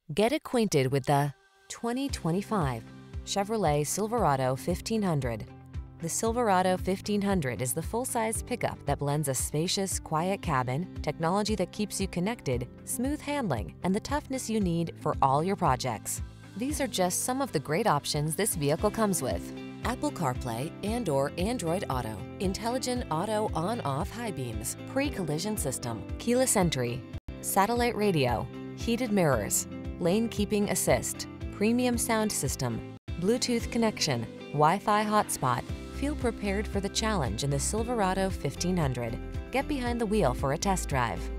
Get acquainted with the 2025 Chevrolet Silverado 1500. The Silverado 1500 is the full-size pickup that blends a spacious, quiet cabin, technology that keeps you connected, smooth handling, and the toughness you need for all your projects. These are just some of the great options this vehicle comes with: Apple CarPlay and/or Android Auto, intelligent auto on-off high beams, pre-collision system, keyless entry, satellite radio, heated mirrors, lane keeping assist, premium sound system, Bluetooth connection, Wi-Fi hotspot. Feel prepared for the challenge in the Silverado 1500. Get behind the wheel for a test drive.